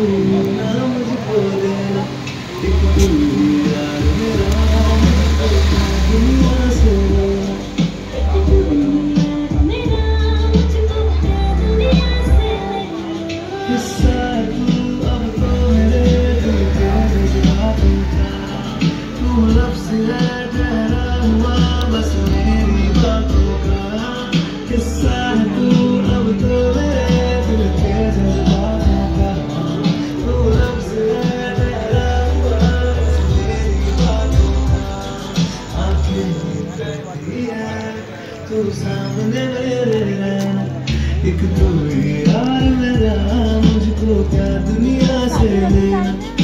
तू ना मुझको देना, एक तू ही यार मेरा, दुनिया से लेना। हिस्सा तू अब तो मेरे दिल के जज्बातों का, तू लफ्ज़ है ठहरा हुआ बस मेरी बातों का। हिस्सा तू अब तो मेरे दिल के जज्बातों का, तू लफ्ज़ है ठहरा हुआ बस मेरी बातों का। आँखें कहती है तू सामने मेरे रहना, एक तू ही यार मेरा, मुझको क्या दुनिया से लेना।